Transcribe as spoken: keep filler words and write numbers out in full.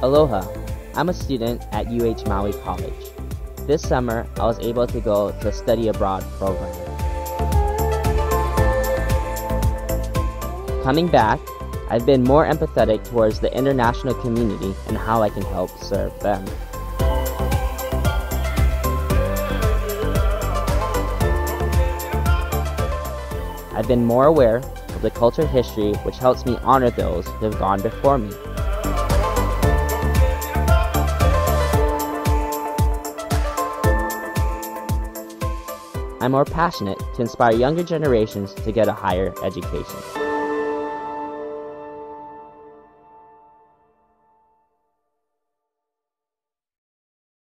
Aloha, I'm a student at U H Maui College. This summer, I was able to go to a study abroad program. Coming back, I've been more empathetic towards the international community and how I can help serve them. I've been more aware of the cultural history, which helps me honor those who have gone before me. I'm more passionate to inspire younger generations to get a higher education.